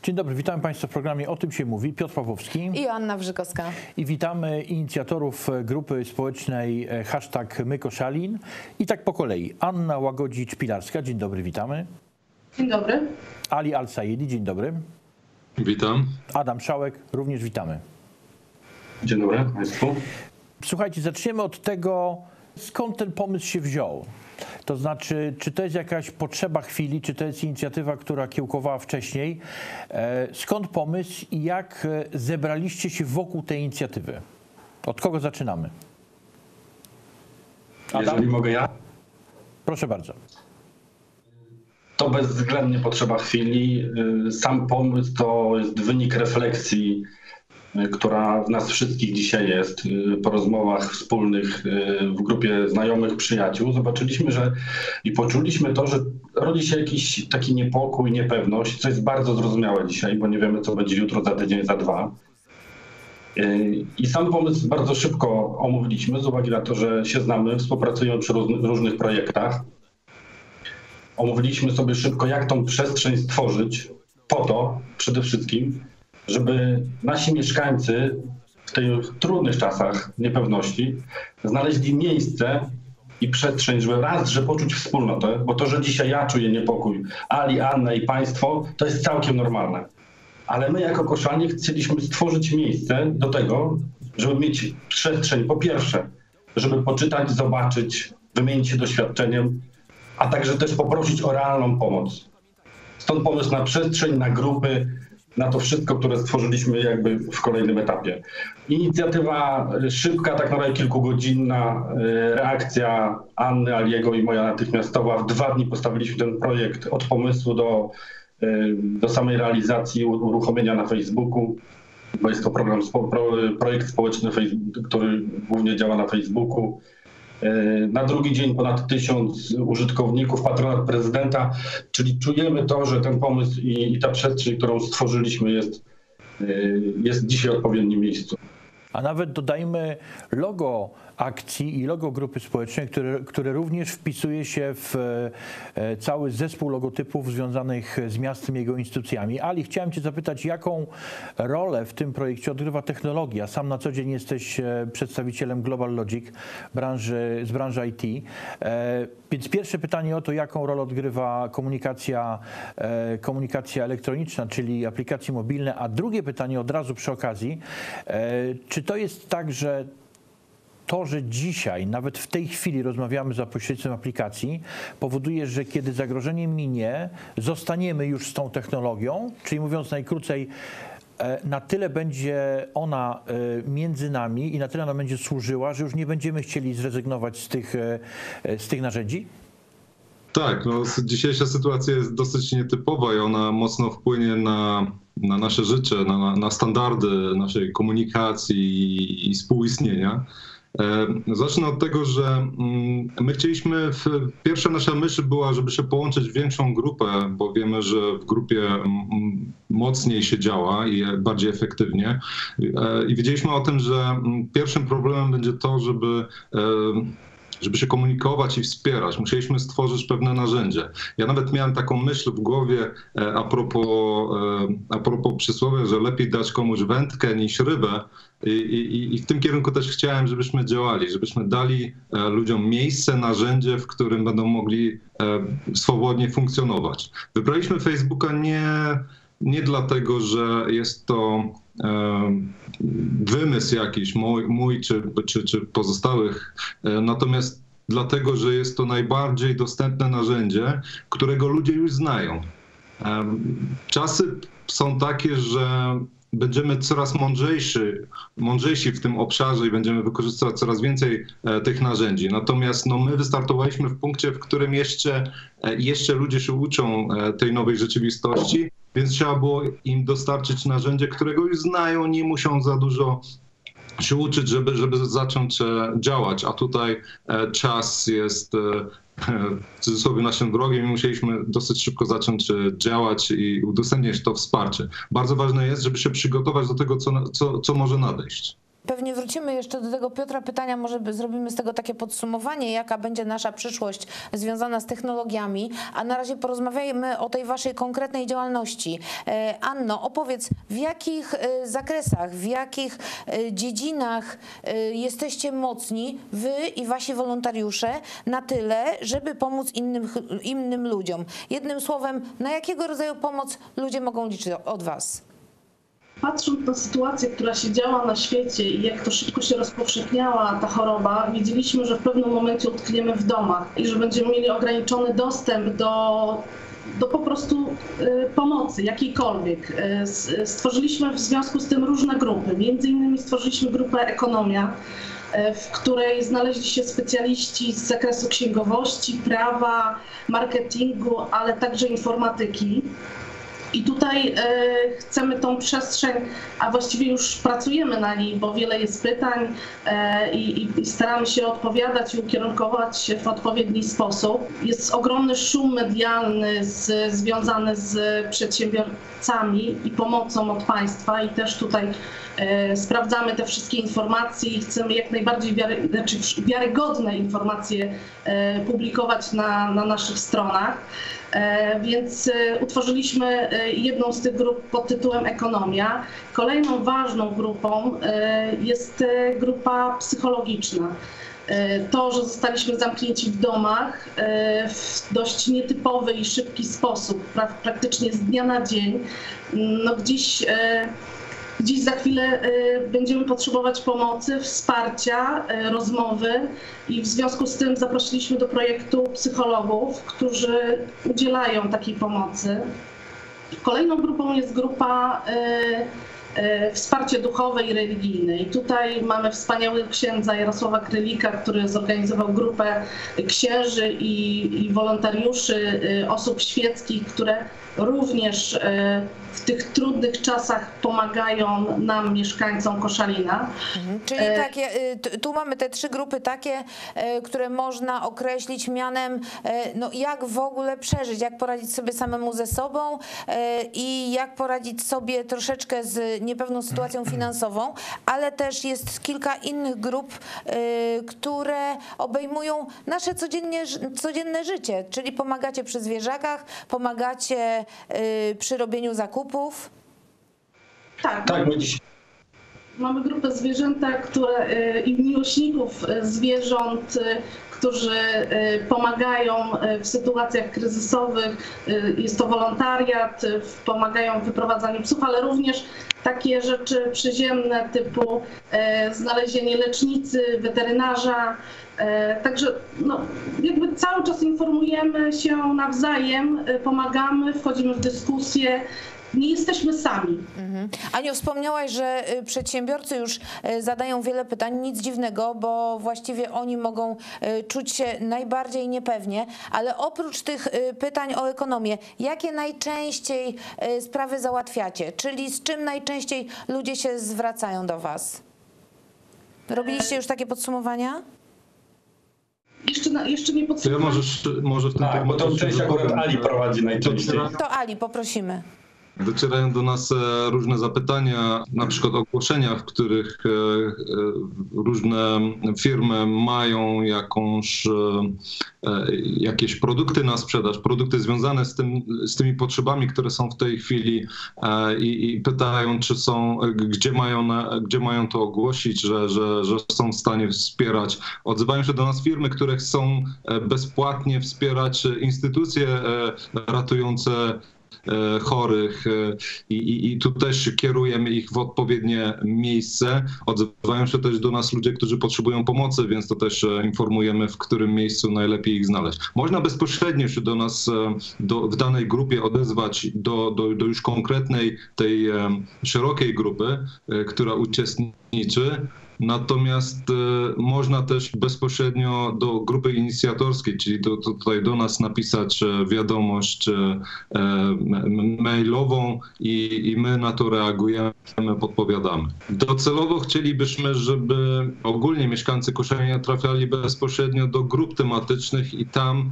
Dzień dobry, witam Państwa w programie O tym się mówi. Piotr Pawłowski i Joanna Wrzykowska. I witamy inicjatorów grupy społecznej #MyKoszalin. I tak po kolei. Anna Łagodzicz-Pilarska, dzień dobry, witamy. Dzień dobry. Ali Al-Saidi, dzień dobry. Witam. Adam Szałek, również witamy. Dzień dobry Państwu. Słuchajcie, zaczniemy od tego, skąd ten pomysł się wziął. To znaczy, czy to jest jakaś potrzeba chwili, czy to jest inicjatywa, która kiełkowała wcześniej. Skąd pomysł i jak zebraliście się wokół tej inicjatywy? Od kogo zaczynamy? Adam? Jeżeli mogę ja? Proszę bardzo. To bezwzględnie potrzeba chwili. Sam pomysł to jest wynik refleksji, która w nas wszystkich dzisiaj jest. Po rozmowach wspólnych w grupie znajomych, przyjaciół zobaczyliśmy, i poczuliśmy to, że rodzi się jakiś taki niepokój, niepewność, co jest bardzo zrozumiałe dzisiaj, bo nie wiemy, co będzie jutro, za tydzień, za dwa. I sam pomysł bardzo szybko omówiliśmy, z uwagi na to, że się znamy, współpracujemy przy różnych projektach. Omówiliśmy sobie szybko, jak tą przestrzeń stworzyć po to przede wszystkim, żeby nasi mieszkańcy w tych trudnych czasach niepewności znaleźli miejsce i przestrzeń, żeby poczuć wspólnotę, bo to, że dzisiaj ja czuję niepokój, Ali, Anna i państwo, to jest całkiem normalne. Ale my jako Koszalnie chcieliśmy stworzyć miejsce do tego, żeby mieć przestrzeń, po pierwsze, żeby poczytać, zobaczyć, wymienić się doświadczeniem, a także też poprosić o realną pomoc. Stąd pomysł na przestrzeń, na grupy, na to wszystko, które stworzyliśmy jakby w kolejnym etapie. Inicjatywa szybka, tak naprawdę kilkugodzinna, reakcja Anny, Aliego i moja natychmiastowa. W 2 dni postawiliśmy ten projekt od pomysłu do samej realizacji, uruchomienia na Facebooku, bo jest to projekt społeczny, który głównie działa na Facebooku. Na drugi dzień ponad 1000 użytkowników, patronat prezydenta, czyli czujemy to, że ten pomysł i ta przestrzeń, którą stworzyliśmy, jest dzisiaj w odpowiednim miejscu. A nawet dodajmy logo akcji i logo grupy społecznej, które również wpisuje się w cały zespół logotypów związanych z miastem i jego instytucjami. Ali, chciałem Cię zapytać, jaką rolę w tym projekcie odgrywa technologia? Sam na co dzień jesteś przedstawicielem Global Logic z branży IT. Więc pierwsze pytanie o to, jaką rolę odgrywa komunikacja elektroniczna, czyli aplikacje mobilne, a drugie pytanie od razu przy okazji, czy to jest tak, że dzisiaj, nawet w tej chwili rozmawiamy za pośrednictwem aplikacji, powoduje, że kiedy zagrożenie minie, zostaniemy już z tą technologią, czyli mówiąc najkrócej, na tyle będzie ona między nami i na tyle ona będzie służyła, że już nie będziemy chcieli zrezygnować z tych narzędzi? Tak, no, dzisiejsza sytuacja jest dosyć nietypowa i ona mocno wpłynie na nasze życie, na standardy naszej komunikacji i współistnienia. Zacznę od tego, że my chcieliśmy, pierwsza nasza myśl była, żeby się połączyć w większą grupę, bo wiemy, że w grupie mocniej się działa i bardziej efektywnie. I wiedzieliśmy o tym, że pierwszym problemem będzie to, żeby się komunikować i wspierać. Musieliśmy stworzyć pewne narzędzie. Ja nawet miałem taką myśl w głowie a propos przysłowia, że lepiej dać komuś wędkę niż rybę. I w tym kierunku też chciałem, żebyśmy działali, żebyśmy dali ludziom miejsce, narzędzie, w którym będą mogli swobodnie funkcjonować. Wybraliśmy Facebooka nie dlatego, że jest to wymysł jakiś mój czy pozostałych, natomiast dlatego, że jest to najbardziej dostępne narzędzie, którego ludzie już znają. Czasy są takie, że będziemy coraz mądrzejsi w tym obszarze i będziemy wykorzystywać coraz więcej tych narzędzi. Natomiast my wystartowaliśmy w punkcie, w którym jeszcze ludzie się uczą tej nowej rzeczywistości, więc trzeba było im dostarczyć narzędzie, którego już znają, nie muszą za dużo się uczyć, żeby zacząć działać. A tutaj czas jest w cudzysłowie naszym wrogiem i musieliśmy dosyć szybko zacząć działać i udostępnić to wsparcie. Bardzo ważne jest, żeby się przygotować do tego, co może nadejść. Pewnie wrócimy jeszcze do tego, Piotra, pytania, może zrobimy z tego takie podsumowanie, jaka będzie nasza przyszłość związana z technologiami, a na razie porozmawiajmy o tej waszej konkretnej działalności. Anno, opowiedz, w jakich zakresach, w jakich dziedzinach jesteście mocni, wy i wasi wolontariusze, na tyle, żeby pomóc innym ludziom? Jednym słowem, na jakiego rodzaju pomoc ludzie mogą liczyć od was? Patrząc na sytuację, która się działa na świecie i jak to szybko się rozpowszechniała ta choroba, wiedzieliśmy, że w pewnym momencie utkniemy w domach i że będziemy mieli ograniczony dostęp do po prostu pomocy jakiejkolwiek. Stworzyliśmy w związku z tym różne grupy. Między innymi stworzyliśmy grupę Ekonomia, w której znaleźli się specjaliści z zakresu księgowości, prawa, marketingu, ale także informatyki. I tutaj chcemy tą przestrzeń, a właściwie już pracujemy na niej, bo wiele jest pytań i staramy się odpowiadać i ukierunkować w odpowiedni sposób. Jest ogromny szum medialny związany z przedsiębiorcami i pomocą od państwa i też tutaj sprawdzamy te wszystkie informacje i chcemy jak najbardziej wiarygodne informacje publikować na naszych stronach. Więc utworzyliśmy jedną z tych grup pod tytułem Ekonomia. Kolejną ważną grupą jest grupa psychologiczna. To, że zostaliśmy zamknięci w domach w dość nietypowy i szybki sposób, praktycznie z dnia na dzień, no gdzieś za chwilę będziemy potrzebować pomocy, wsparcia, rozmowy i w związku z tym zaprosiliśmy do projektu psychologów, którzy udzielają takiej pomocy. Kolejną grupą jest grupa wsparcie duchowe i religijne. I tutaj mamy wspaniałego księdza Jarosława Krylika, który zorganizował grupę księży i wolontariuszy, osób świeckich, które również w tych trudnych czasach pomagają nam, mieszkańcom Koszalina. Czyli tak, tu mamy te trzy grupy takie, które można określić mianem, no jak w ogóle przeżyć, jak poradzić sobie samemu ze sobą i jak poradzić sobie troszeczkę z niepewną sytuacją finansową, ale też jest kilka innych grup, które obejmują nasze codzienne życie, czyli pomagacie przy zwierzakach, pomagacie przy robieniu zakupów. Tak, mamy grupę zwierzęta, i miłośników zwierząt, którzy pomagają w sytuacjach kryzysowych. Jest to wolontariat, pomagają w wyprowadzaniu psów, ale również takie rzeczy przyziemne typu znalezienie lecznicy, weterynarza. Także no, jakby cały czas informujemy się nawzajem, pomagamy, wchodzimy w dyskusję. Nie jesteśmy sami. Aniu, wspomniałaś, że przedsiębiorcy już zadają wiele pytań, nic dziwnego, bo właściwie oni mogą czuć się najbardziej niepewnie, ale oprócz tych pytań o ekonomię, jakie najczęściej sprawy załatwiacie? Czyli z czym najczęściej ludzie się zwracają do was? Robiliście już takie podsumowania? Jeszcze nie podsumowałem. Ja może w tym bo to część akurat Ali prowadzi najczęściej. To Ali, poprosimy. Docierają do nas różne zapytania, na przykład ogłoszenia, w których różne firmy mają jakieś produkty na sprzedaż, produkty związane z tymi potrzebami, które są w tej chwili i pytają, gdzie mają to ogłosić, że są w stanie wspierać. Odzywają się do nas firmy, które chcą bezpłatnie wspierać instytucje ratujące chorych i tu też kierujemy ich w odpowiednie miejsce. Odzywają się też do nas ludzie, którzy potrzebują pomocy, więc to też informujemy, w którym miejscu najlepiej ich znaleźć. Można bezpośrednio się do nas w danej grupie odezwać do już konkretnej tej szerokiej grupy, która uczestniczy. Natomiast można też bezpośrednio do grupy inicjatorskiej, czyli tutaj do nas napisać wiadomość mailową i my na to reagujemy, podpowiadamy. Docelowo chcielibyśmy, żeby ogólnie mieszkańcy Koszalina trafiali bezpośrednio do grup tematycznych i tam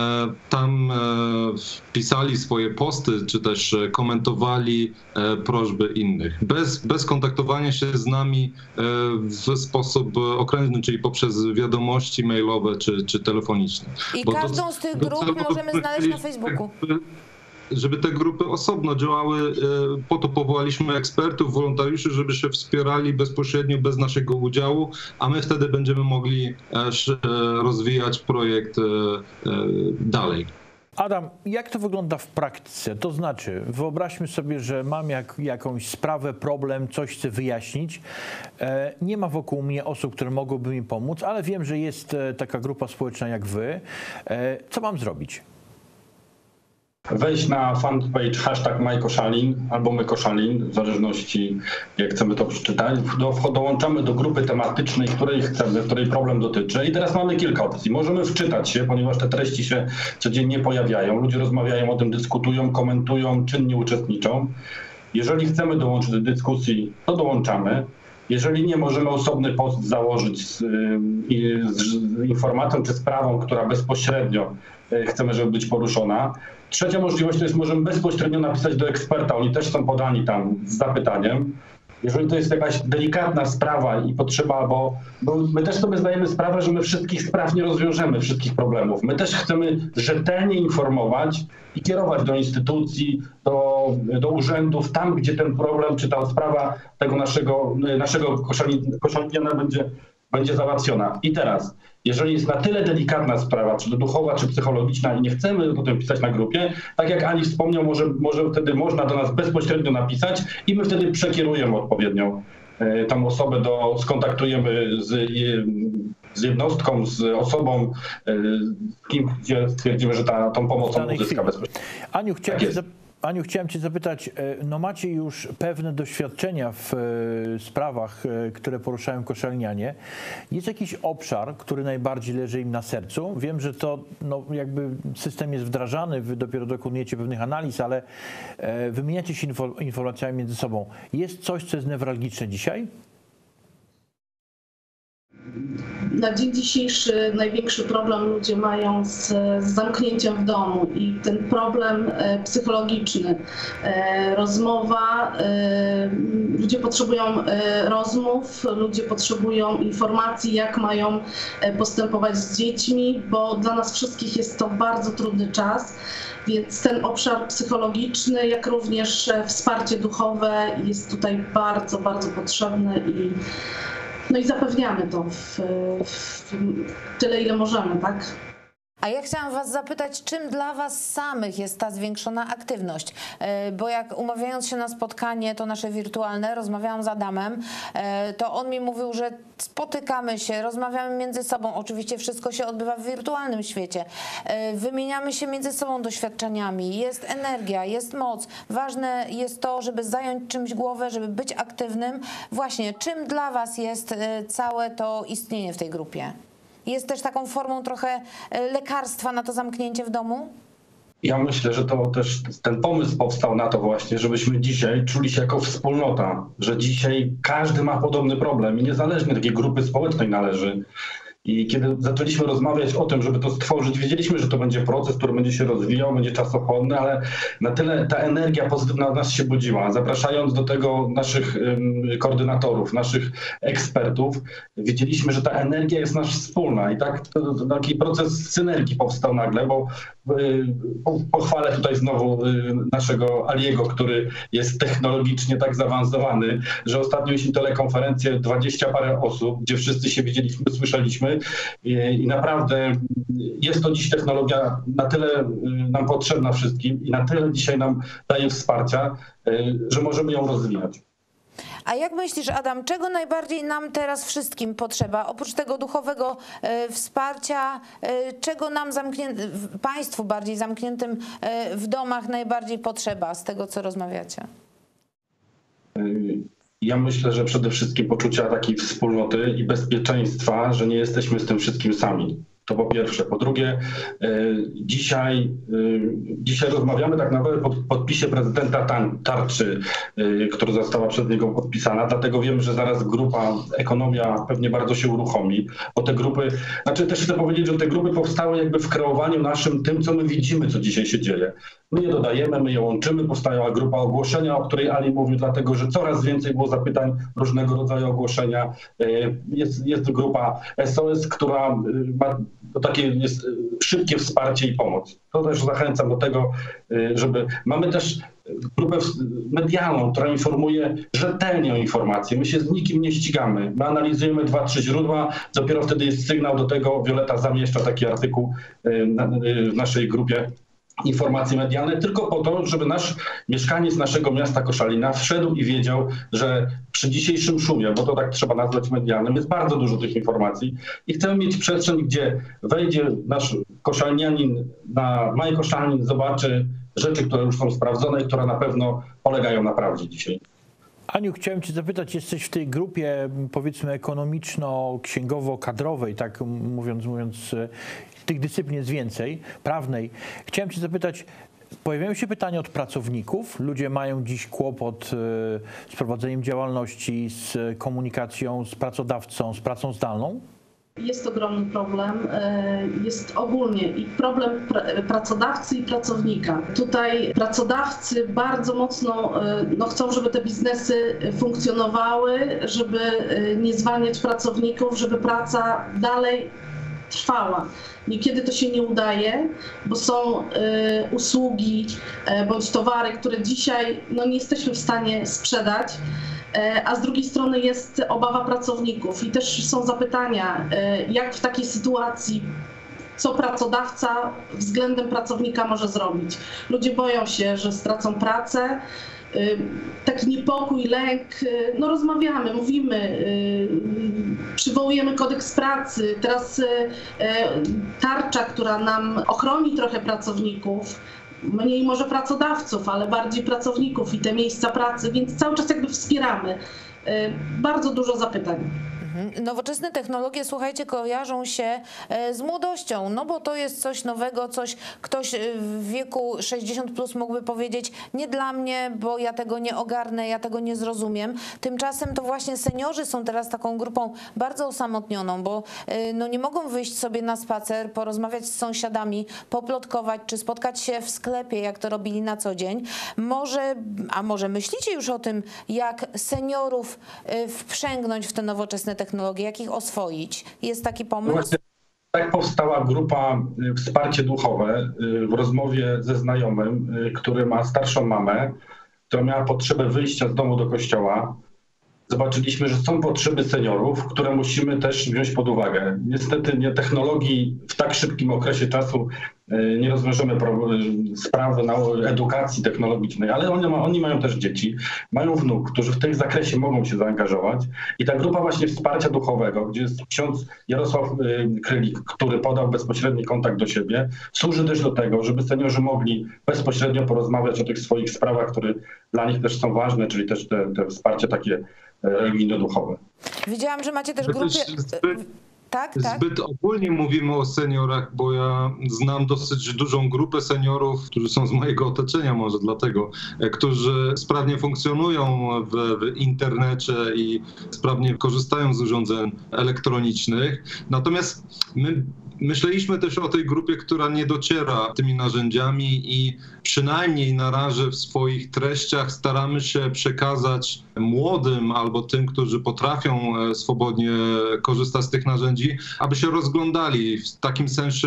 pisali swoje posty, czy też komentowali prośby innych. Bez kontaktowania się z nami w sposób okrętny, czyli poprzez wiadomości mailowe czy telefoniczne. I każdą z tych grup możemy znaleźć na Facebooku. Żeby te grupy osobno działały, po to powołaliśmy ekspertów, wolontariuszy, żeby się wspierali bezpośrednio, bez naszego udziału, a my wtedy będziemy mogli rozwijać projekt dalej. Adam, jak to wygląda w praktyce? To znaczy, wyobraźmy sobie, że mam jakąś sprawę, problem, coś chcę wyjaśnić. Nie ma wokół mnie osób, które mogłyby mi pomóc, ale wiem, że jest taka grupa społeczna jak wy. Co mam zrobić? Wejść na fanpage #MyKoszalin albo MyKoszalin, w zależności jak chcemy to przeczytać. Dołączamy do grupy tematycznej, której chcemy, której problem dotyczy. I teraz mamy kilka opcji. Możemy wczytać się, ponieważ te treści się codziennie pojawiają. Ludzie rozmawiają o tym, dyskutują, komentują, czynnie uczestniczą. Jeżeli chcemy dołączyć do dyskusji, to dołączamy. Jeżeli nie, możemy osobny post założyć z informacją czy sprawą, która bezpośrednio chcemy, żeby być poruszona. Trzecia możliwość to jest, możemy bezpośrednio napisać do eksperta, oni też są podani tam z zapytaniem. Jeżeli to jest jakaś delikatna sprawa i potrzeba, bo my też sobie zdajemy sprawę, że my wszystkich spraw nie rozwiążemy, wszystkich problemów. My też chcemy rzetelnie informować i kierować do instytucji, do urzędów, tam gdzie ten problem czy ta sprawa tego naszego koszaliniana będzie załatwiona. I teraz, jeżeli jest na tyle delikatna sprawa, czy duchowa, czy psychologiczna i nie chcemy o tym pisać na grupie, tak jak Ani wspomniał, może wtedy można do nas bezpośrednio napisać i my wtedy przekierujemy odpowiednią tam osobę, skontaktujemy z jednostką, z osobą, gdzie stwierdzimy, że tą pomocą uzyska bezpośrednio. Aniu, chciałem cię zapytać, no macie już pewne doświadczenia w sprawach, które poruszają koszalinianie. Jest jakiś obszar, który najbardziej leży im na sercu? Wiem, że to jakby system jest wdrażany, wy dopiero dokonujecie pewnych analiz, ale wymieniacie się informacjami między sobą. Jest coś, co jest newralgiczne dzisiaj? Na dzień dzisiejszy największy problem ludzie mają z zamknięciem w domu i ten problem psychologiczny, rozmowa, ludzie potrzebują rozmów, ludzie potrzebują informacji, jak mają postępować z dziećmi, bo dla nas wszystkich jest to bardzo trudny czas. Więc ten obszar psychologiczny, jak również wsparcie duchowe jest tutaj bardzo, bardzo potrzebny i zapewniamy to w tyle, ile możemy, tak? A ja chciałam was zapytać, czym dla was samych jest ta zwiększona aktywność? Bo jak umawiając się na spotkanie, to nasze wirtualne, rozmawiałam z Adamem, to on mi mówił, że spotykamy się, rozmawiamy między sobą. Oczywiście wszystko się odbywa w wirtualnym świecie. Wymieniamy się między sobą doświadczeniami. Jest energia, jest moc. Ważne jest to, żeby zająć czymś głowę, żeby być aktywnym. Właśnie, czym dla was jest całe to istnienie w tej grupie? Jest też taką formą trochę lekarstwa na to zamknięcie w domu? Ja myślę, że to też ten pomysł powstał na to właśnie, żebyśmy dzisiaj czuli się jako wspólnota, że dzisiaj każdy ma podobny problem i niezależnie do jakiej grupy społecznej należy. I kiedy zaczęliśmy rozmawiać o tym, żeby to stworzyć, wiedzieliśmy, że to będzie proces, który będzie się rozwijał, będzie czasochłonny, ale na tyle ta energia pozytywna w nas się budziła. Zapraszając do tego naszych koordynatorów, naszych ekspertów, wiedzieliśmy, że ta energia jest nasza wspólna i taki proces synergii powstał nagle, bo pochwalę tutaj znowu naszego Aliego, który jest technologicznie tak zaawansowany, że ostatnio mieliśmy telekonferencję 20 parę osób, gdzie wszyscy się widzieliśmy, słyszeliśmy i naprawdę jest to dziś technologia na tyle nam potrzebna wszystkim i na tyle dzisiaj nam daje wsparcia, że możemy ją rozwijać. A jak myślisz, Adam, czego najbardziej nam teraz wszystkim potrzeba? Oprócz tego duchowego wsparcia, czego nam państwu bardziej zamkniętym w domach najbardziej potrzeba z tego, co rozmawiacie? Ja myślę, że przede wszystkim poczucia takiej wspólnoty i bezpieczeństwa, że nie jesteśmy z tym wszystkim sami. To po pierwsze. Po drugie, dzisiaj rozmawiamy tak naprawdę po podpisie prezydenta tarczy, która została przez niego podpisana, dlatego wiemy, że zaraz grupa Ekonomia pewnie bardzo się uruchomi, bo te grupy, znaczy też chcę powiedzieć, że te grupy powstały jakby w kreowaniu naszym tym, co my widzimy, co dzisiaj się dzieje. My je dodajemy, my je łączymy, powstała grupa ogłoszenia, o której Ali mówił, dlatego że coraz więcej było zapytań, różnego rodzaju ogłoszenia. Jest grupa SOS, która ma takie jest szybkie wsparcie i pomoc. To też zachęcam do tego, żeby... Mamy też grupę medialną, która informuje rzetelnie o informacji. My się z nikim nie ścigamy. My analizujemy 2-3 źródła, dopiero wtedy jest sygnał do tego. Wioleta zamieszcza taki artykuł w naszej grupie informacje medialne, tylko po to, żeby mieszkaniec naszego miasta Koszalina wszedł i wiedział, że przy dzisiejszym szumie, bo to tak trzeba nazwać medialnym, jest bardzo dużo tych informacji i chcemy mieć przestrzeń, gdzie wejdzie nasz koszalnianin na My Koszalin, zobaczy rzeczy, które już są sprawdzone i które na pewno polegają na prawdzie dzisiaj. Aniu, chciałem cię zapytać, jesteś w tej grupie, powiedzmy, ekonomiczno-księgowo-kadrowej, tak mówiąc, tych dyscyplin jest więcej, prawnej. Chciałem cię zapytać, pojawiają się pytania od pracowników. Ludzie mają dziś kłopot z prowadzeniem działalności, z komunikacją z pracodawcą, z pracą zdalną? Jest ogromny problem, jest ogólnie i problem pracodawcy i pracownika. Tutaj pracodawcy bardzo mocno chcą, żeby te biznesy funkcjonowały, żeby nie zwalniać pracowników, żeby praca dalej trwała. Niekiedy to się nie udaje, bo są usługi bądź towary, które dzisiaj nie jesteśmy w stanie sprzedać. A z drugiej strony jest obawa pracowników i też są zapytania, jak w takiej sytuacji, co pracodawca względem pracownika może zrobić. Ludzie boją się, że stracą pracę, taki niepokój, lęk, rozmawiamy, mówimy, przywołujemy kodeks pracy, teraz tarcza, która nam ochroni trochę pracowników, mniej może pracodawców, ale bardziej pracowników i te miejsca pracy, więc cały czas jakby wspieramy. Bardzo dużo zapytań. Nowoczesne technologie, słuchajcie, kojarzą się z młodością, bo to jest coś nowego, ktoś w wieku 60+ mógłby powiedzieć, nie dla mnie, bo ja tego nie ogarnę, ja tego nie zrozumiem. Tymczasem to właśnie seniorzy są teraz taką grupą bardzo osamotnioną, bo nie mogą wyjść sobie na spacer, porozmawiać z sąsiadami, poplotkować, czy spotkać się w sklepie, jak to robili na co dzień. Może myślicie już o tym, jak seniorów wprzęgnąć w te nowoczesne technologie, jak ich oswoić? Jest taki pomysł? Właśnie tak powstała grupa Wsparcie Duchowe w rozmowie ze znajomym, który ma starszą mamę, która miała potrzebę wyjścia z domu do kościoła. Zobaczyliśmy, że są potrzeby seniorów, które musimy też wziąć pod uwagę. Niestety technologii w tak szybkim okresie czasu nie rozwiążemy sprawy edukacji technologicznej, ale oni mają też dzieci, mają wnuk, którzy w tym zakresie mogą się zaangażować. I ta grupa właśnie wsparcia duchowego, gdzie jest ksiądz Jarosław Krylik, który podał bezpośredni kontakt do siebie, służy też do tego, żeby seniorzy mogli bezpośrednio porozmawiać o tych swoich sprawach, które dla nich też są ważne, czyli też te wsparcie takie religijno-duchowe. Widziałam, że macie też grupy... Tak. Zbyt ogólnie mówimy o seniorach, bo ja znam dosyć dużą grupę seniorów, którzy są z mojego otoczenia może dlatego, którzy sprawnie funkcjonują w internecie i sprawnie korzystają z urządzeń elektronicznych. Natomiast my myśleliśmy też o tej grupie, która nie dociera tymi narzędziami i przynajmniej na razie w swoich treściach staramy się przekazać młodym albo tym, którzy potrafią swobodnie korzystać z tych narzędzi, aby się rozglądali w takim sensie,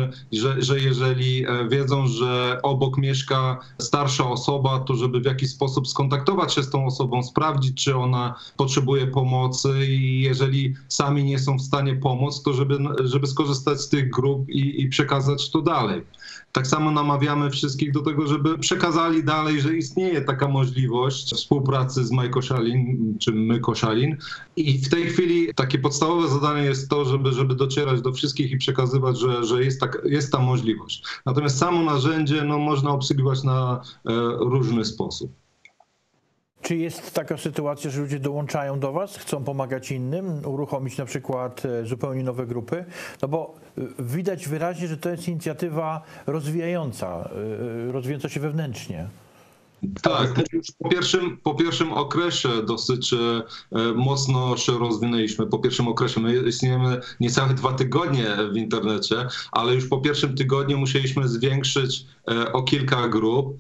że jeżeli wiedzą, że obok mieszka starsza osoba, to żeby w jakiś sposób skontaktować się z tą osobą, sprawdzić, czy ona potrzebuje pomocy i jeżeli sami nie są w stanie pomóc, to żeby skorzystać z tych grup i przekazać to dalej. Tak samo namawiamy wszystkich do tego, żeby przekazali dalej, że istnieje taka możliwość współpracy z My Koszalin czy My Koszalin. I w tej chwili takie podstawowe zadanie jest to, żeby docierać do wszystkich i przekazywać, że jest ta możliwość. Natomiast samo narzędzie można obsługiwać na różny sposób. Czy jest taka sytuacja, że ludzie dołączają do Was, chcą pomagać innym, uruchomić na przykład zupełnie nowe grupy? No bo widać wyraźnie, że to jest inicjatywa rozwijająca się wewnętrznie. Tak, już po pierwszym okresie dosyć mocno się rozwinęliśmy. Po pierwszym okresie, my istniejemy niecałe 2 tygodnie w internecie, ale już po pierwszym tygodniu musieliśmy zwiększyć o kilka grup.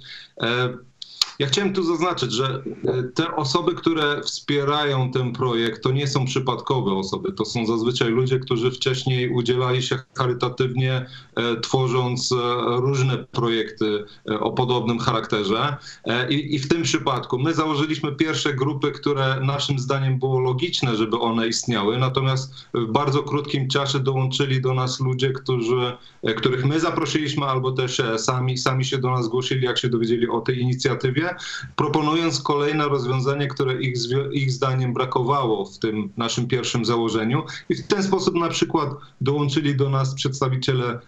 Ja chciałem tu zaznaczyć, że te osoby, które wspierają ten projekt, to nie są przypadkowe osoby. To są zazwyczaj ludzie, którzy wcześniej udzielali się charytatywnie, tworząc różne projekty o podobnym charakterze. I w tym przypadku my założyliśmy pierwsze grupy, które naszym zdaniem było logiczne, żeby one istniały. Natomiast w bardzo krótkim czasie dołączyli do nas ludzie, których my zaprosiliśmy, albo też sami się do nas zgłosili, jak się dowiedzieli o tej inicjatywie, proponując kolejne rozwiązanie, które ich zdaniem brakowało w tym naszym pierwszym założeniu. I w ten sposób na przykład dołączyli do nas przedstawiciele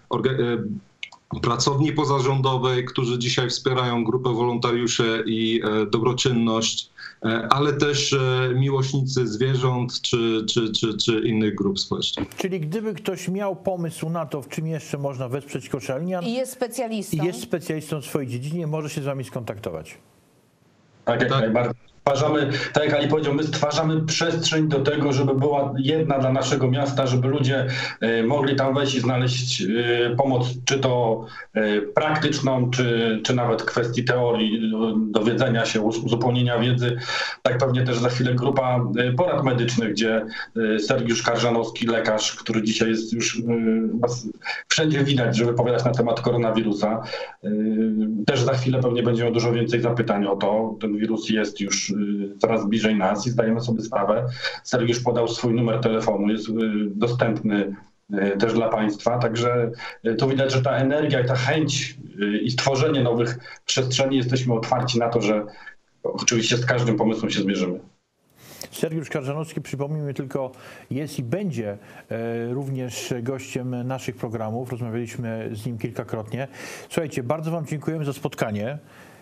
pracowni pozarządowej, którzy dzisiaj wspierają grupę wolontariuszy i dobroczynność, ale też miłośnicy zwierząt czy innych grup społecznych. Czyli gdyby ktoś miał pomysł na to, w czym jeszcze można wesprzeć Koszalinian I jest specjalistą w swojej dziedzinie, może się z Wami skontaktować. Tak, jak najbardziej. Tak jak Ali powiedział, my stwarzamy przestrzeń do tego, żeby była jedna dla naszego miasta, żeby ludzie mogli tam wejść i znaleźć pomoc, czy to praktyczną, czy nawet kwestii teorii, dowiedzenia się, uzupełnienia wiedzy. Tak pewnie też za chwilę grupa porad medycznych, gdzie Sergiusz Karżanowski, lekarz, który dzisiaj jest już wszędzie widać, żeby opowiadać na temat koronawirusa. Też za chwilę pewnie będzie miał dużo więcej zapytań o to. Ten wirus jest już coraz bliżej nas i zdajemy sobie sprawę. Sergiusz podał swój numer telefonu, jest dostępny też dla Państwa, także tu widać, że ta energia i ta chęć i stworzenie nowych przestrzeni, jesteśmy otwarci na to, że oczywiście z każdym pomysłem się zmierzymy. Sergiusz Karżanowski, przypomnijmy tylko, jest i będzie również gościem naszych programów. Rozmawialiśmy z nim kilkakrotnie. Słuchajcie, bardzo Wam dziękujemy za spotkanie.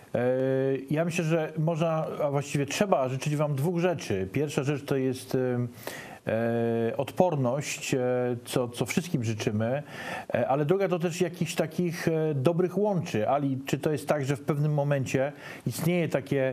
Ja myślę, że można, a właściwie trzeba życzyć Wam 2 rzeczy. Pierwsza rzecz to jest odporność, co wszystkim życzymy, ale druga to też jakichś takich dobrych łączy. Ali, czy to jest tak, że w pewnym momencie istnieje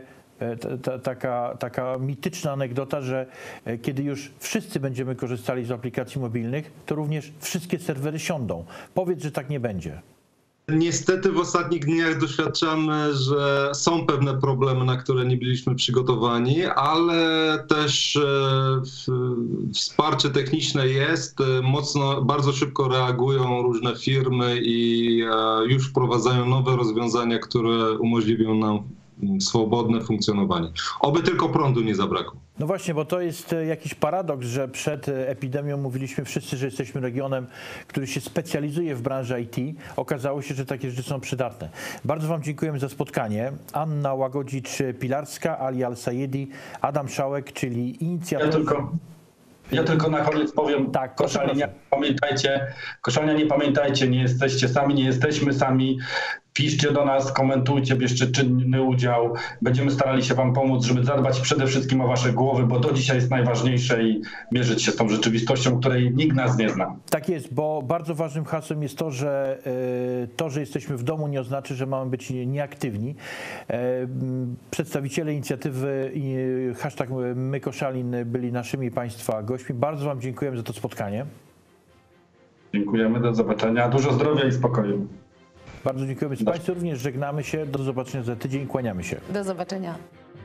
taka mityczna anegdota, że kiedy już wszyscy będziemy korzystali z aplikacji mobilnych, to również wszystkie serwery siądą. Powiedz, że tak nie będzie. Niestety w ostatnich dniach doświadczamy, że są pewne problemy, na które nie byliśmy przygotowani, ale też wsparcie techniczne jest. Bardzo szybko reagują różne firmy i już wprowadzają nowe rozwiązania, które umożliwią nam swobodne funkcjonowanie. Oby tylko prądu nie zabrakło. No właśnie, bo to jest jakiś paradoks, że przed epidemią mówiliśmy wszyscy, że jesteśmy regionem, który się specjalizuje w branży IT. Okazało się, że takie rzeczy są przydatne. Bardzo Wam dziękujemy za spotkanie. Anna Łagodzicz-Pilarska, Ali Al-Sayedi, Adam Szałek, czyli inicjator... Ja tylko na koniec powiem, tak, Koszalnianie, pamiętajcie, nie jesteście sami, nie jesteśmy sami. Piszcie do nas, komentujcie, bierzcie czynny udział. Będziemy starali się Wam pomóc, żeby zadbać przede wszystkim o Wasze głowy, bo to dzisiaj jest najważniejsze i mierzyć się z tą rzeczywistością, której nikt nas nie zna. Tak jest, bo bardzo ważnym hasłem jest to, że jesteśmy w domu, nie oznacza, że mamy być nieaktywni. Przedstawiciele inicjatywy #MyKoszalin byli naszymi Państwa gośćmi. Bardzo Wam dziękujemy za to spotkanie. Dziękujemy, do zobaczenia. Dużo zdrowia i spokoju. Bardzo dziękujemy. Z Państwem również żegnamy się. Do zobaczenia za tydzień. Kłaniamy się. Do zobaczenia.